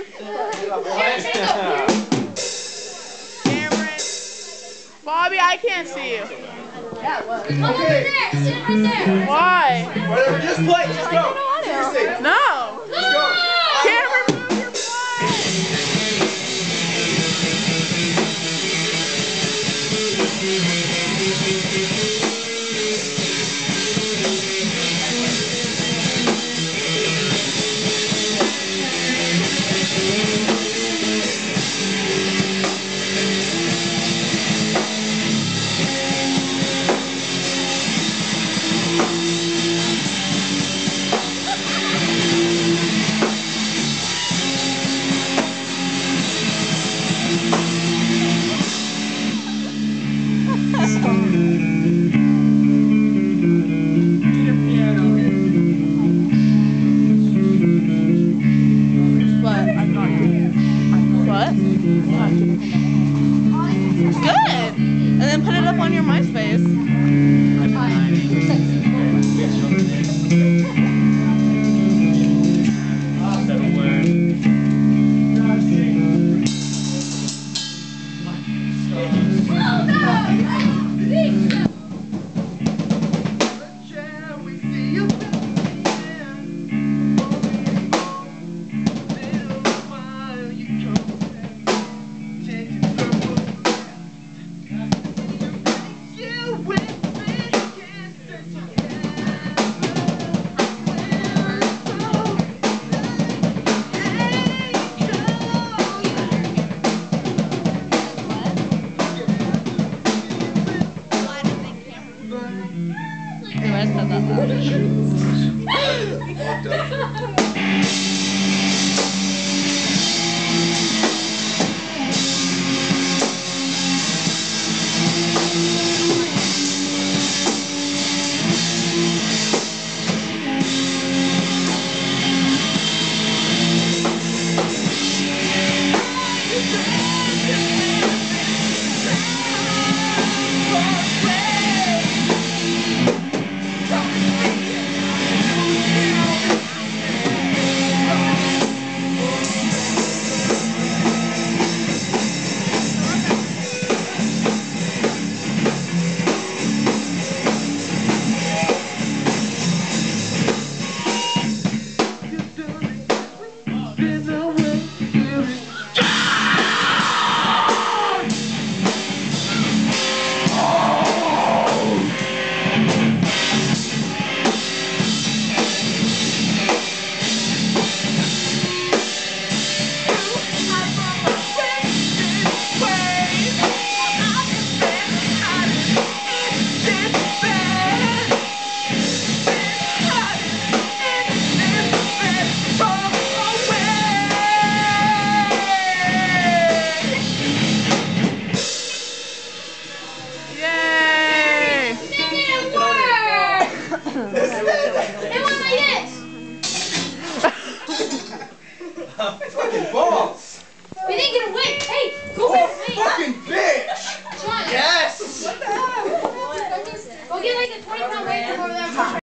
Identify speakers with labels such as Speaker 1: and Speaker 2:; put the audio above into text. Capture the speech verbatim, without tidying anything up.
Speaker 1: Cameron. Bobby, I can't see you.
Speaker 2: Yeah, it was.
Speaker 3: Come over there. Sit right there.
Speaker 1: Why?
Speaker 4: Whatever, just play. Just go.
Speaker 1: No.
Speaker 4: Just go.
Speaker 1: Cameron, move your play. Good. And then put it up on your MySpace.
Speaker 4: Fucking balls!
Speaker 3: We didn't get a win. Hey, go back. Hey.
Speaker 4: Fucking bitch!
Speaker 3: John.
Speaker 4: Yes!
Speaker 3: What the hell? Go get like a twenty pound weight over there.